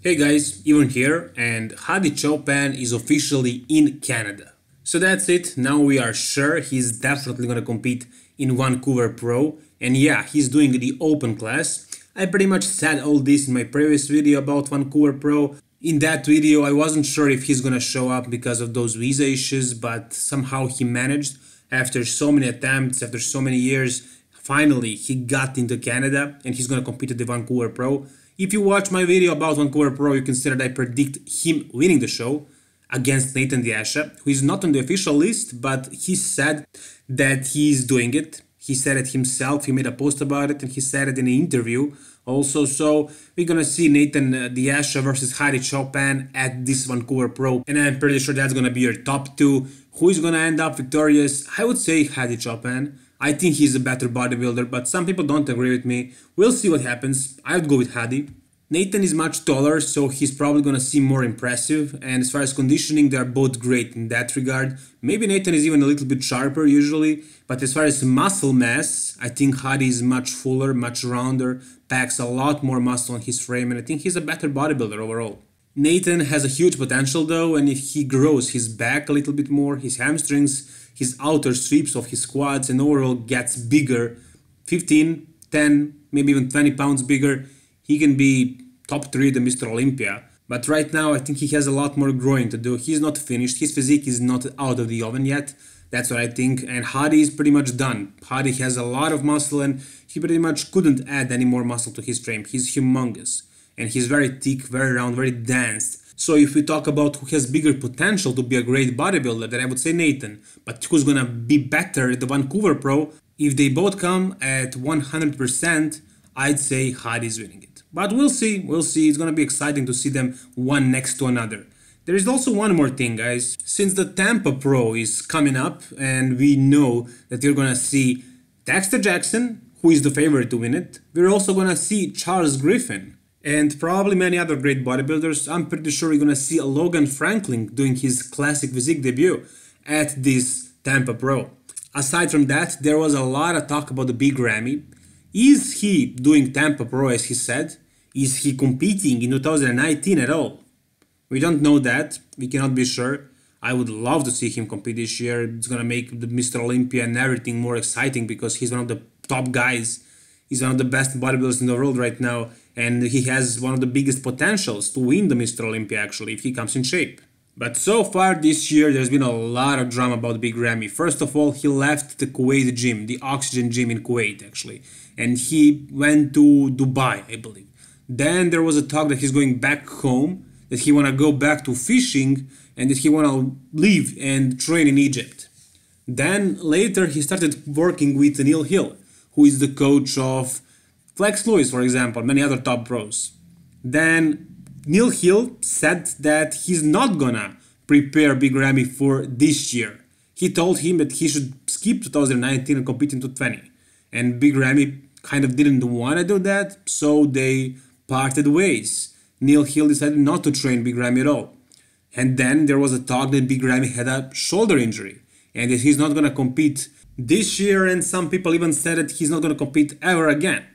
Hey guys, Ivan here, and Hadi Choopan is officially in Canada. So that's it, now we are sure he's definitely gonna compete in Vancouver Pro, and yeah, he's doing the open class. I pretty much said all this in my previous video about Vancouver Pro. In that video I wasn't sure if he's gonna show up because of those visa issues, but somehow he managed. After so many attempts, after so many years, finally he got into Canada and he's gonna compete at the Vancouver Pro. If you watch my video about Vancouver Pro, you can see that I predict him winning the show against Nathan Diasha, who is not on the official list, but he said that he's doing it. He said it himself, he made a post about it, and he said it in an interview also. So we're gonna see Nathan Diasha versus Hadi Choopan at this Vancouver Pro, and I'm pretty sure that's gonna be your top two. Who is gonna end up victorious? I would say Hadi Choopan. I think he's a better bodybuilder, but some people don't agree with me. We'll see what happens. I would go with Hadi. Nathan is much taller, so he's probably gonna seem more impressive, and as far as conditioning, they're both great in that regard. Maybe Nathan is even a little bit sharper usually, but as far as muscle mass, I think Hadi is much fuller, much rounder, packs a lot more muscle on his frame, and I think he's a better bodybuilder overall. Nathan has a huge potential though, and if he grows his back a little bit more, his hamstrings, his outer sweeps of his quads, and overall gets bigger, 15, 10, maybe even 20 pounds bigger, he can be top 3 the Mr. Olympia. But right now I think he has a lot more growing to do. He's not finished, his physique is not out of the oven yet. That's what I think, and Hadi is pretty much done. Hadi has a lot of muscle and he pretty much couldn't add any more muscle to his frame. He's humongous. And he's very thick, very round, very dense. So if we talk about who has bigger potential to be a great bodybuilder, then I would say Nathan. But who's gonna be better at the Vancouver Pro? If they both come at 100%, I'd say Hadi's winning it. But we'll see, it's gonna be exciting to see them one next to another. There is also one more thing, guys. Since the TAMPA Pro is coming up, and we know that you're gonna see Dexter Jackson, who is the favorite to win it, we're also gonna see Charles Griffin, and probably many other great bodybuilders. I'm pretty sure you're gonna see Logan Franklin doing his classic physique debut at this TAMPA Pro. Aside from that, there was a lot of talk about the big Ramy. Is he doing TAMPA Pro as he said? Is he competing in 2019 at all? We don't know that, we cannot be sure. I would love to see him compete this year. It's gonna make the Mr. Olympia and everything more exciting because he's one of the top guys. He's one of the best bodybuilders in the world right now, and he has one of the biggest potentials to win the Mr. Olympia actually if he comes in shape. But so far this year there's been a lot of drama about Big Ramy. First of all, he left the Kuwait gym, the Oxygen gym in Kuwait actually, and he went to Dubai, I believe. Then there was a talk that he's going back home, that he wanna go back to fishing, and that he wanna leave and train in Egypt. Then later he started working with Neil Hill, who is the coach of Flex Lewis, for example, many other top pros. Then Neil Hill said that he's not gonna prepare Big Ramy for this year. He told him that he should skip 2019 and compete in 2020. And Big Ramy kind of didn't want to do that, so they parted ways. Neil Hill decided not to train Big Ramy at all. And then there was a talk that Big Ramy had a shoulder injury and that he's not gonna compete this year, and some people even said that he's not gonna compete ever again.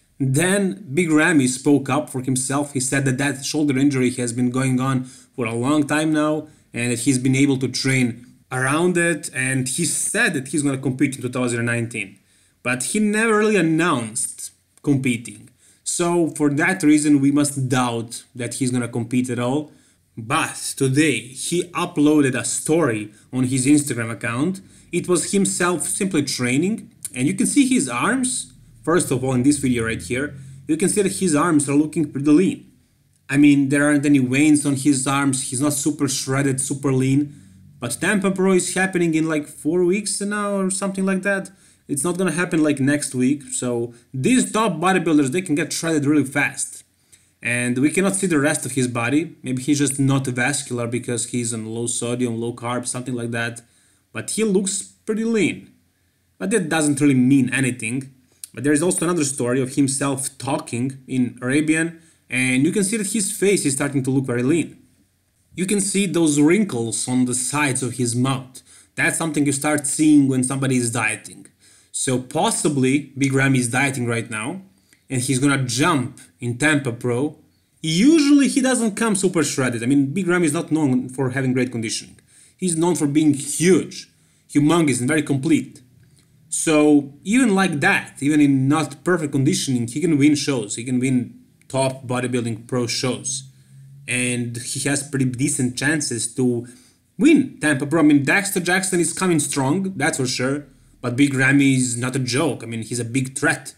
Then Big Ramy spoke up for himself. He said that that shoulder injury has been going on for a long time now and that he's been able to train around it, and he said that he's gonna compete in 2019. But he never really announced competing. So for that reason we must doubt that he's gonna compete at all. But today he uploaded a story on his Instagram account. It was himself simply training, and you can see his arms. First of all, in this video right here, you can see that his arms are looking pretty lean. I mean, there aren't any veins on his arms, he's not super shredded, super lean. But TAMPA Pro is happening in like 4 weeks now or something like that. It's not gonna happen like next week, so these top bodybuilders, they can get shredded really fast. And we cannot see the rest of his body. Maybe he's just not vascular because he's on low sodium, low carb, something like that. But he looks pretty lean. But that doesn't really mean anything. But there is also another story of himself talking in Arabian, and you can see that his face is starting to look very lean. You can see those wrinkles on the sides of his mouth. That's something you start seeing when somebody is dieting. So possibly Big Ramy is dieting right now, and he's gonna jump in TAMPA Pro Usually he doesn't come super shredded. I mean, Big Ramy is not known for having great conditioning. He's known for being huge, humongous, and very complete. So even like that, even in not perfect conditioning, he can win shows. He can win top bodybuilding pro shows. And he has pretty decent chances to win Tampa Pro. I mean, Dexter Jackson is coming strong, that's for sure. But Big Ramy is not a joke. I mean, he's a big threat.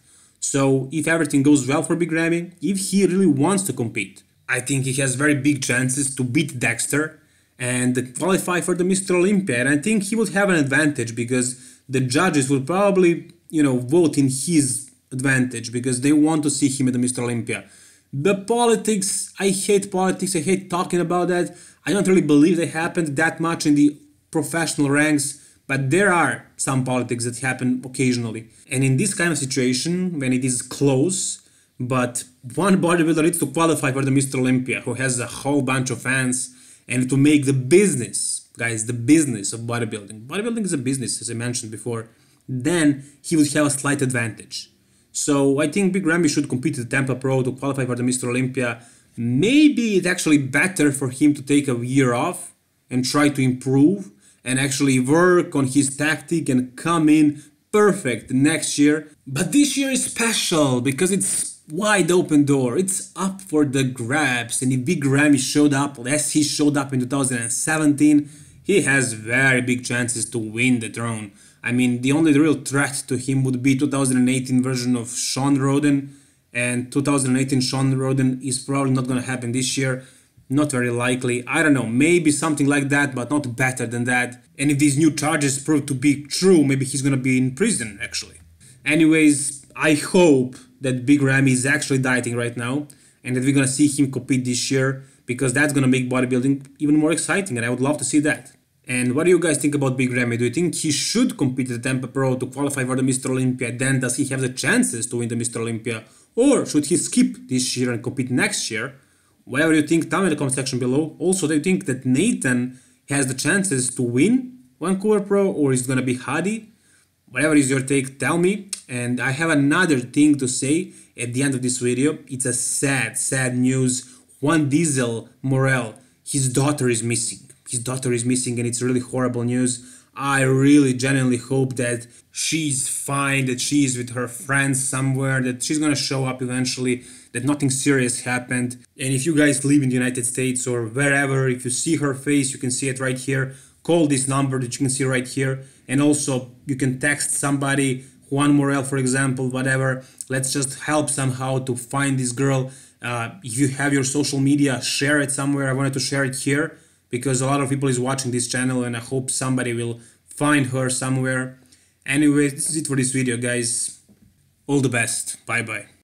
So if everything goes well for Big Ramy, if he really wants to compete, I think he has very big chances to beat Dexter and qualify for the Mr. Olympia. And I think he would have an advantage because the judges would probably, vote in his advantage because they want to see him at the Mr. Olympia. The politics, I hate politics, I hate talking about that. I don't really believe they happened that much in the professional ranks, but there are some politics that happen occasionally. And in this kind of situation, when it is close, but one bodybuilder needs to qualify for the Mr. Olympia, who has a whole bunch of fans, and to make the business, guys, the business of bodybuilding. Bodybuilding is a business, as I mentioned before. Then he would have a slight advantage. So I think Big Ramy should compete at the Tampa Pro to qualify for the Mr. Olympia. Maybe it's actually better for him to take a year off and try to improve and actually work on his tactic and come in perfect next year. But this year is special because it's wide open door. It's up for the grabs. And if Big Ramy showed up as he showed up in 2017, he has very big chances to win the throne. I mean, the only real threat to him would be 2018 version of Sean Roden, and 2018 Sean Roden is probably not going to happen this year. Not very likely. I don't know, maybe something like that, but not better than that. And if these new charges prove to be true, maybe he's going to be in prison, actually. Anyways, I hope that Big Ramy is actually dieting right now, and that we're going to see him compete this year, because that's going to make bodybuilding even more exciting, and I would love to see that. And what do you guys think about Big Ramy? Do you think he should compete at the Tampa Pro to qualify for the Mr. Olympia? Then does he have the chances to win the Mr. Olympia? Or should he skip this year and compete next year? Whatever you think, tell me in the comment section below. Also, do you think that Nathan has the chances to win Vancouver Pro, or is it going to be Hadi? Whatever is your take, tell me. And I have another thing to say at the end of this video. It's a sad news. Juan Diesel Morel, his daughter is missing. His daughter is missing, and it's really horrible news. I really genuinely hope that she's fine, that she's with her friends somewhere, that she's gonna show up eventually, that nothing serious happened. And if you guys live in the United States or wherever, if you see her face, you can see it right here. Call this number that you can see right here. And also, you can text somebody, Juan Morel, for example, whatever. Let's just help somehow to find this girl. If you have your social media, share it somewhere. I wanted to share it here, because a lot of people is watching this channel, and I hope somebody will find her somewhere. Anyways, this is it for this video, guys. All the best. Bye bye.